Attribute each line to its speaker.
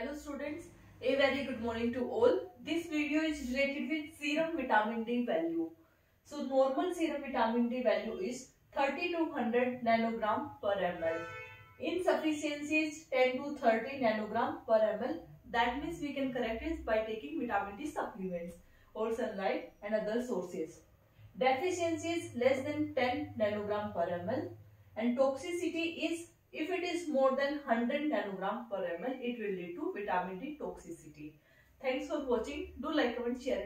Speaker 1: Hello students, a very good morning to all. This video is related with serum vitamin D value. So normal serum vitamin D value is 30 to 100 nanogram per ml. Insufficiency is 10 to 30 nanogram per ml. That means we can correct it by taking vitamin D supplements or sunlight and other sources. Deficiency is less than 10 nanogram per ml and toxicity is if it is more than 100 nanogram per ml, it will lead to vitamin D toxicity. Thanks for watching. Do like, comment, share.